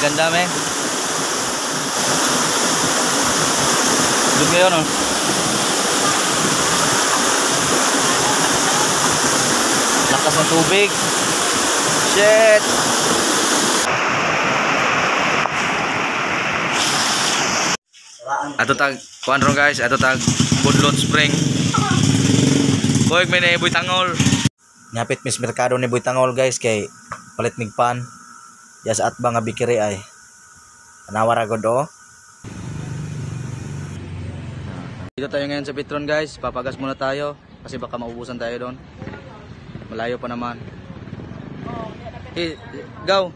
ganda men. Doon ngayon oh. Lakas ng tubig. Shit. Ato tag kuan ron guys, ato tag Budlot Spring. Boy may na Buytangol. Nyapit mis merkado ni Buytangol guys kay palit mig pan. Yas at ba nga bikiri ay. Anawara gud oh. Dito tayo ngayon sa Petron guys, papagas muna tayo kasi baka maubusan tayo doon. Malayo pa naman. Go.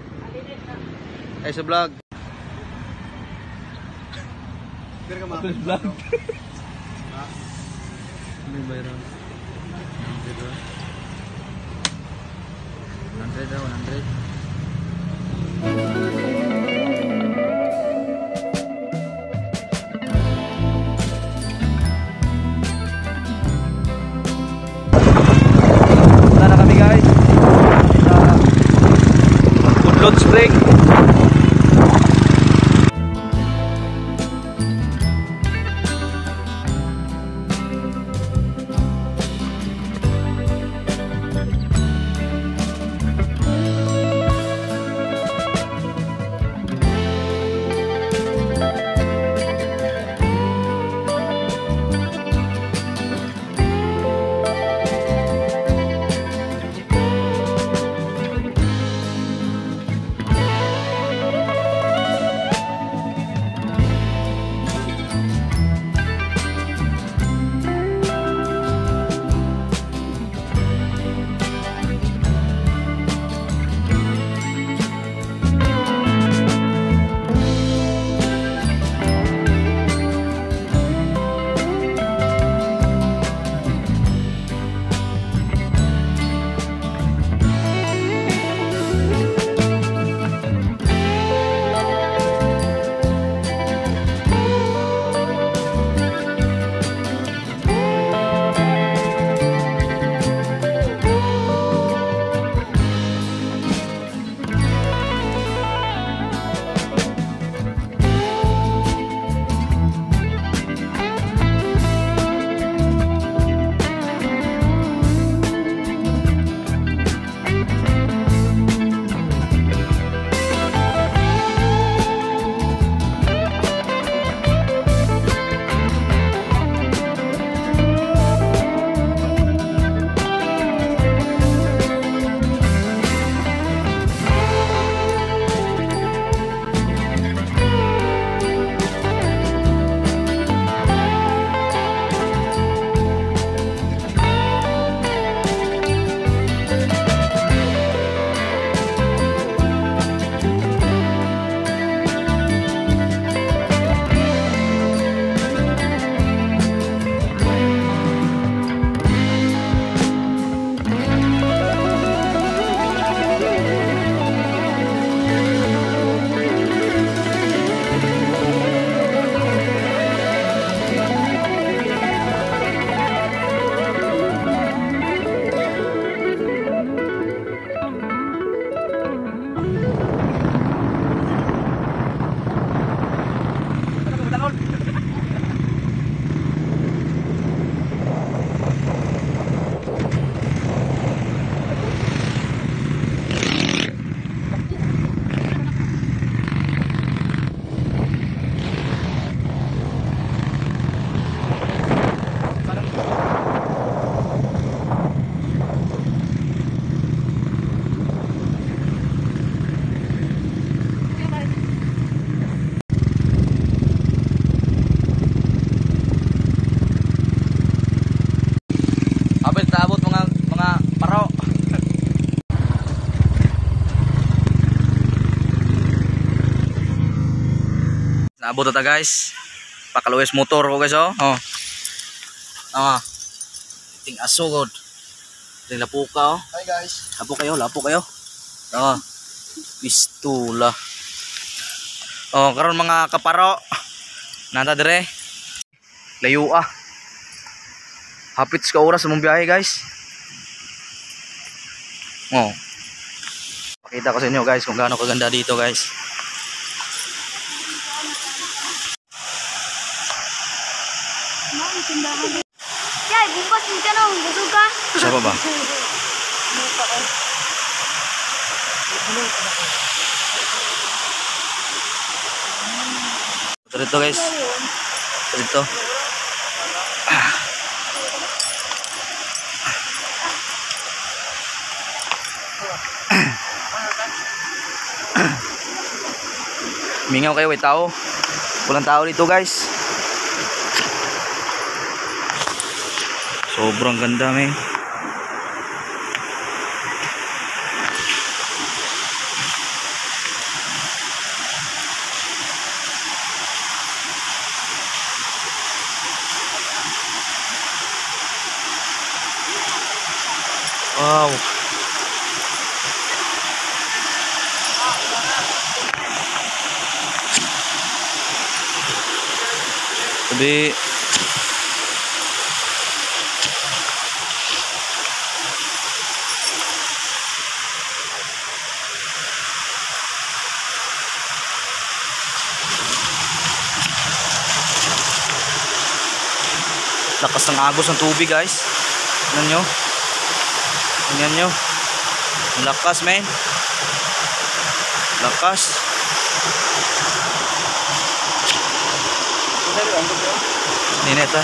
Ay sa vlog. Kaya ka vlog. May bayran. 100 daw, 100. Wala na kami guys. Sa Budlot Spring. Naabot ata guys. Pakaluwes motor ko guys oh. Oh. Ting aso god. Ting lapuka oh. Hi guys. Lapo kayo. Pistula. Oh, karon mga kaparo. Nanta dire. Layo ah. Hapit sa oras sa mong biyahe guys. Oh. Pakita ko sa inyo guys kung gaano kaganda dito guys. Dito guys. Dito. Mingaw kayo, may tao. Walang tao dito guys. Sobrang ganda men. Wow. Tapi lakas ng agos ng tubig guys. Tingnan nyo. Tingnan nyo. Ang lakas men. Lakas. Nineta.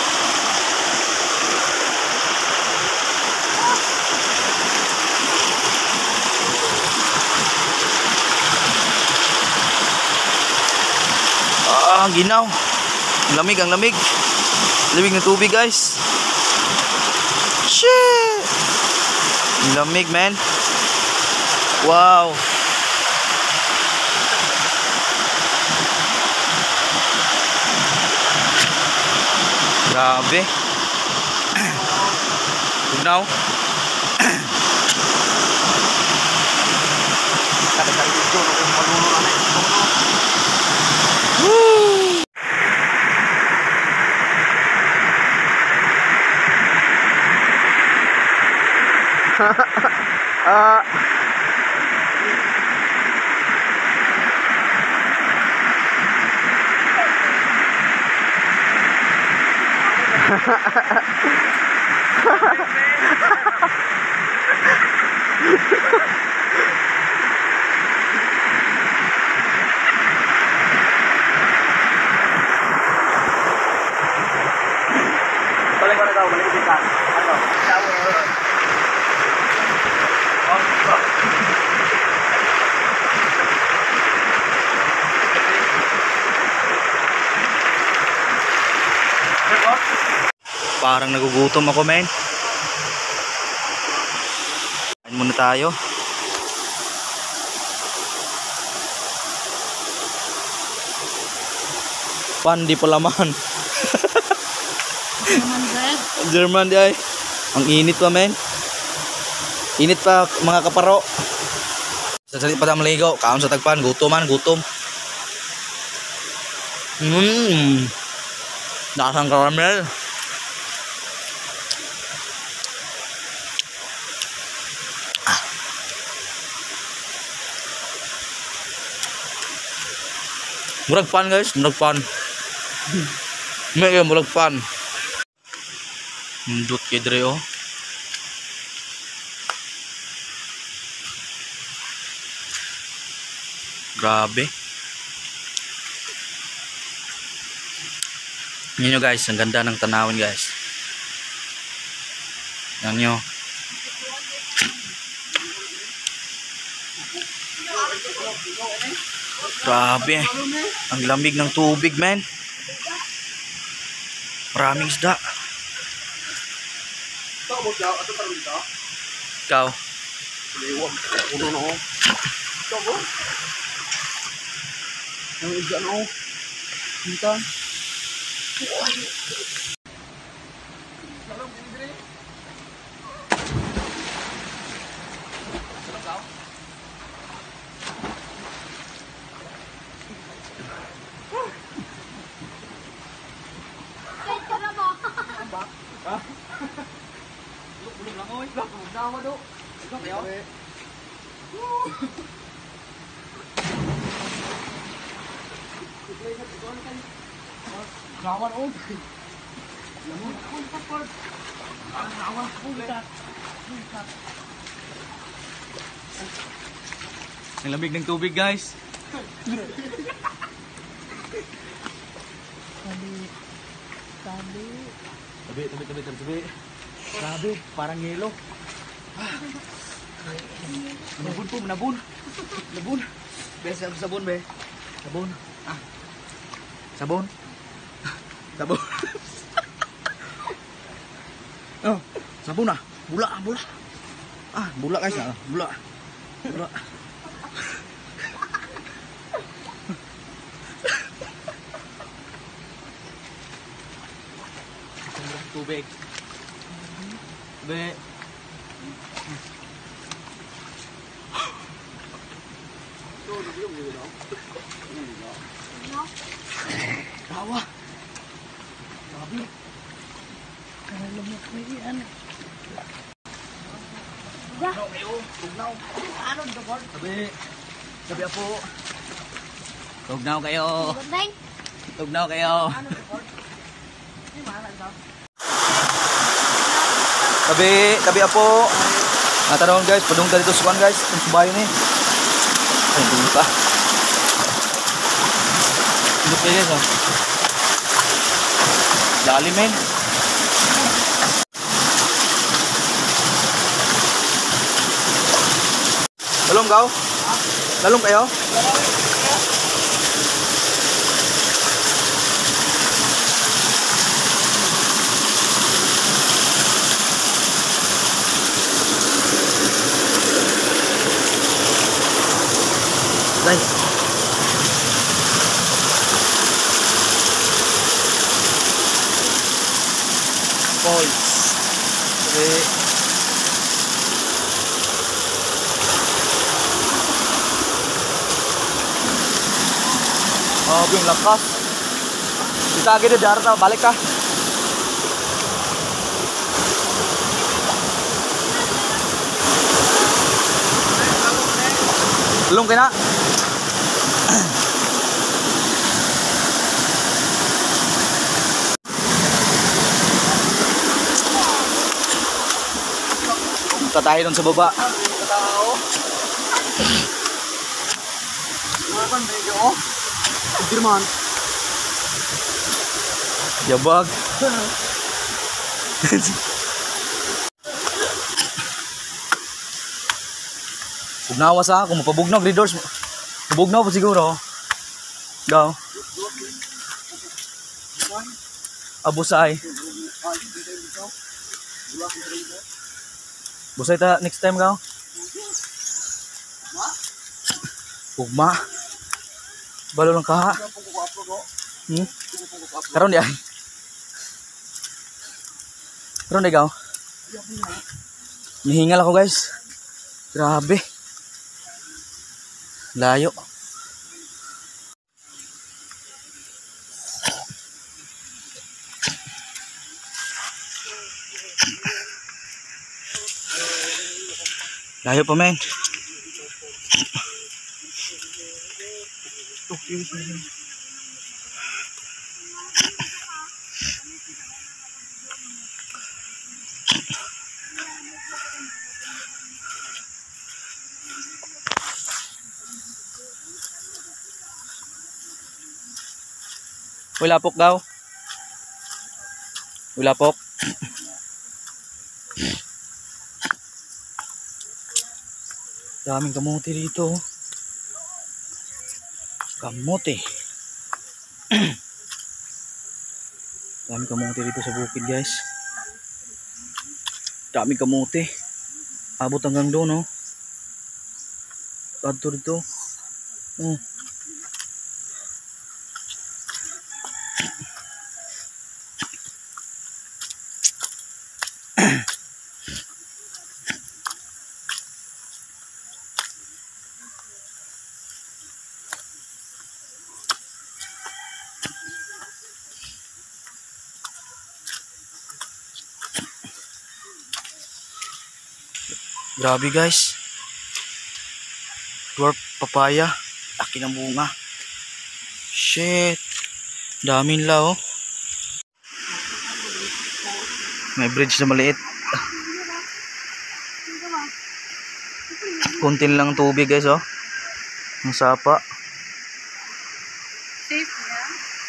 Ang ginaw. Ang lamig, ang lamig. Lamig ng tubig guys. Shit. Ang lamig man. Wow. Grabe. Tugnaw. Woo! Balik ko na daw, balik ko dito. Ano? Parang nagugutom ako men. Kain muna tayo. Pan di palaman. German di ay. Ang init pa men. Init pa mga kaparo. Sasalit pa tayo maligo. Kaon sa tagpan. Gutom man. Gutom. Lasang caramel. Murag pan guys. Murag pan. May murag pan. Mundut kay dire oh. Grabe. Yan nyo guys, ang ganda ng tanawin guys. Yan nyo. Grabe. Ang lamig ng tubig men. Maraming isda. Ikaw. Ang isda na oh. Hintan. Gawan oh. Lamon pun kapal. Gawan pun tak. Ang lamig ng tubig guys. Tabi. Grabe, parang yelo. Nabun po, nabun. Be, sabon be. Sabon. Sabon. Oh, sabon na. Bula. Bula guys, bula. Tubig. Be. Tawa. Sabi. Tugnaw. Sabi po. Tugnaw kayo. Tabi po. Natanong guys, padung dito sukan guys, kung subayo ni. Ay, dito pa. Dito guys, oh. Lalim men. Lalong kayo? Guys. Falls. Okay. Oh, yung lakas. Kita agad di Darta, balik ka. Belum kena. Punta tayo dun sa baba. Dirman. Jabag. Bugnawa sa ako, mapabugnaw readers. Bugnaw pa siguro. Daw. Abusay. Busay ta next time ka. Pugma. Balo lang ka. Karon di ay. Karon di gaw. Nihingal ako guys. Grabe. Layo. Layo pa men. Wala pok daw. Wala pok. Daming kamote dito. Kamote. Daming kamote dito sa bukid guys. Daming kamote. Abot hanggang doon no. Kadto dito. Oh. Grabe guys. Dwarf papaya. Laki ng bunga. Shit. Dami nila oh. May bridge na maliit. Kunti lang tubig guys oh. Ang sapa. Safe na.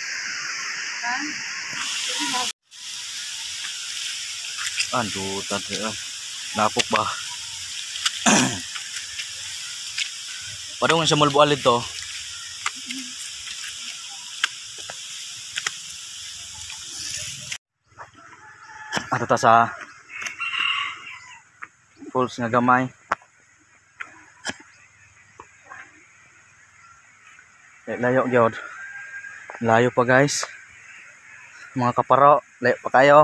Andutan ya. Napok ba? Padung sa mulbo alid to. Ato ta sa falls nga gamay. Layo gyud. Layo pa guys. Mga kaparo, layo pa kayo.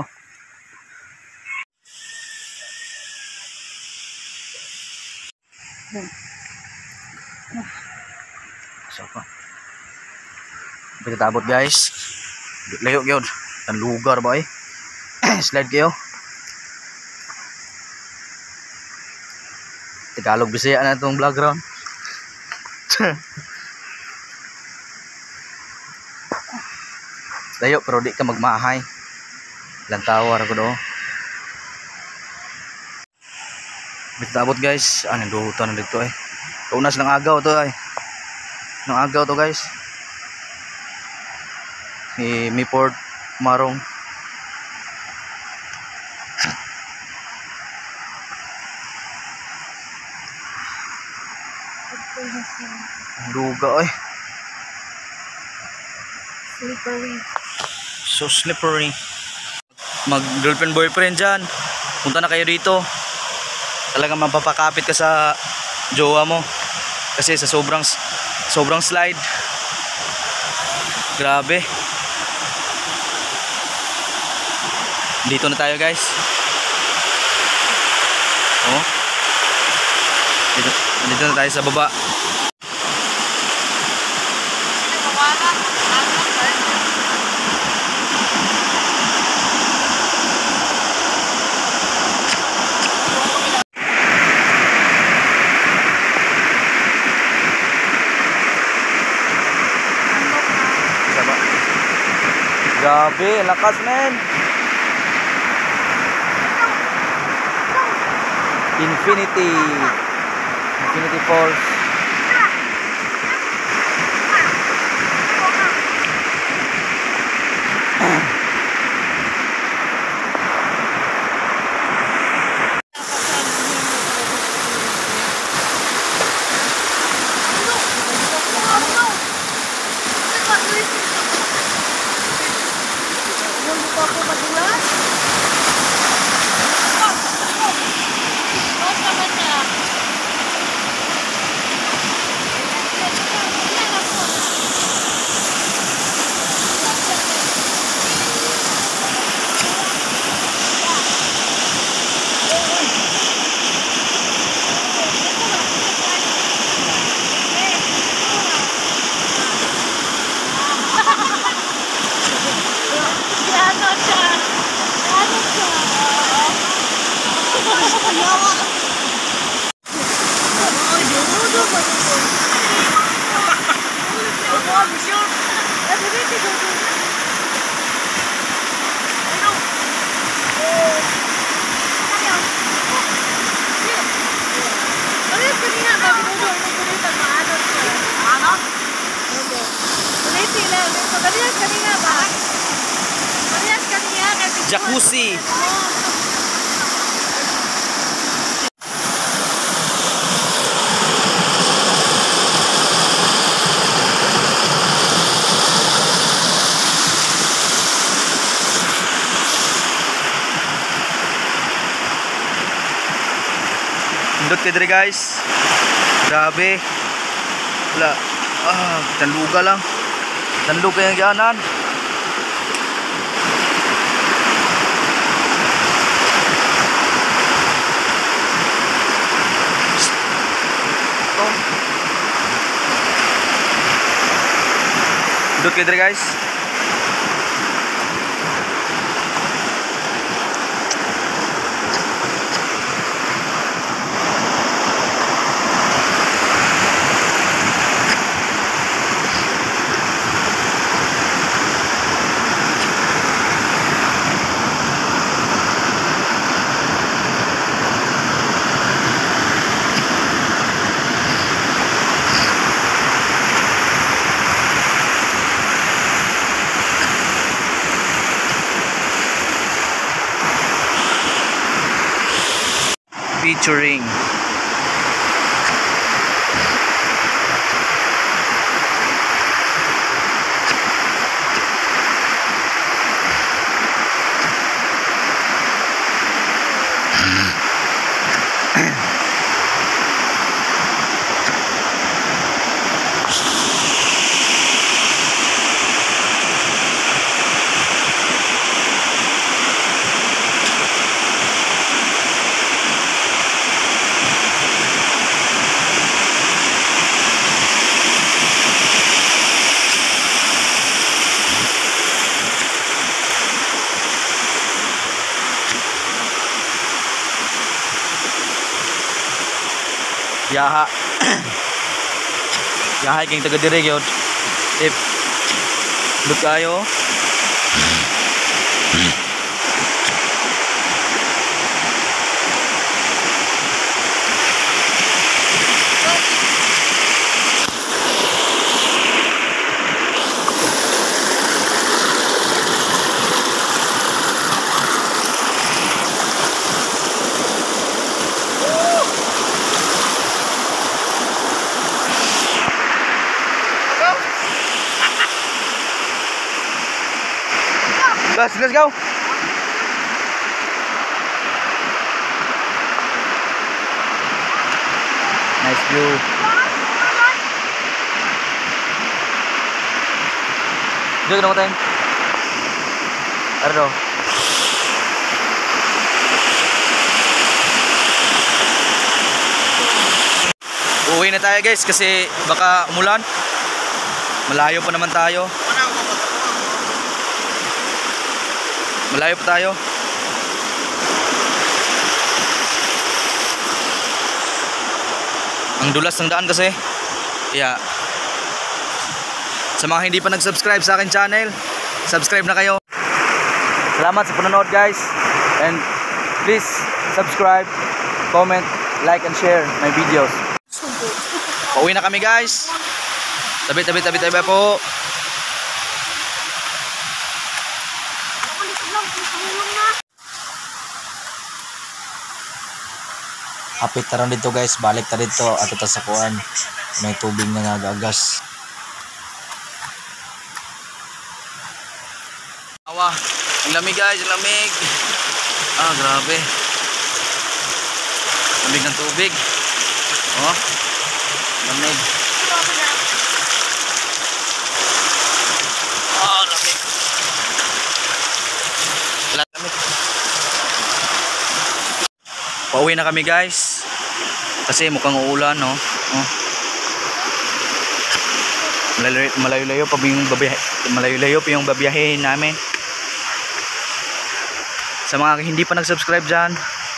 So pa. Pagkatabot guys. Layo gyud. Ang lugar ba eh. Slide kayo. Tagalog Bisaya na itong vlog ground. Layo pero di ka magmahay. Lantawar ako do. Bitabot guys. Anong duhutan na dito eh. Kaunas ng agaw to eh. Ng agaw to guys. May port marong. Duga eh. Slippery. So slippery. Mag girlfriend boyfriend dyan. Punta na kayo dito. Talagang mapapakapit ka sa jowa mo. Kasi sa sobrang slide. Grabe. Dito na tayo guys. Oh. Dito na tayo sa baba. Grabe, lakas men. Infinity Falls. Jacuzzi. Indot kayo diri guys. Grabe. Wala. Tanduga lang. Tandug kayang gianan. Indot kayo diri guys. featuring Yaha. Yaha king taga dire gyud. If look kayo. Let's go. Nice view. Jog na ko tayo. Ardo. Uwi na tayo guys kasi baka umulan. Malayo pa naman tayo. Malayo pa tayo. Ang dulas ng daan kasi. Yeah. Sa mga hindi pa nag-subscribe sa akin channel, subscribe na kayo. Salamat sa panonood guys. And please subscribe, comment, like and share my videos. Pauwi na kami guys. Tabi po. Apit taron dito guys, balik ta dito at ito sa kuan. May tubig na nagagas. Awa, ang lamig guys, ang lamig. Ah, grabe. Lamig ng tubig. Oh. Lamig. Oh, lamig. Lamig. Pauwi na kami guys kasi mukhang uulan no. Oh. Malayo-layo pa yung babiyahe namin. Sa mga hindi pa nag-subscribe dyan,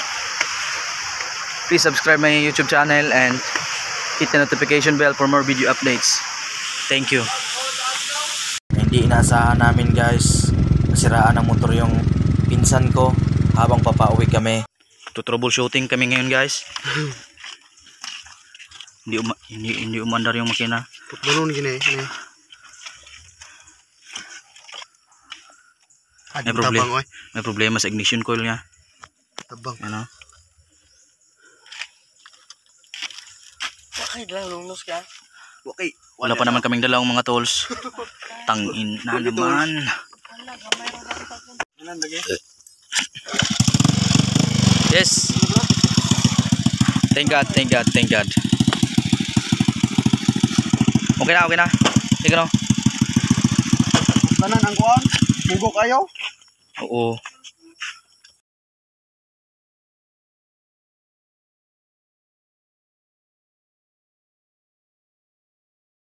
please subscribe my YouTube channel and hit the notification bell for more video updates. Thank you. Hindi inaasahan namin guys, nasiraan ng motor yung pinsan ko habang papauwi kami. Troubleshooting kami ngayon guys. hindi umandar yung makina. Putulun gini. May problema sa ignition coil niya. Tabang. Ano? Wakay lang lungnos ka. Okay. Wala pa naman kaming dalawang mga tools. Tangin na naman. Yes. Thank God. Okay na. Sige no. Tanan ang kuan. Hugo kayo? Oo.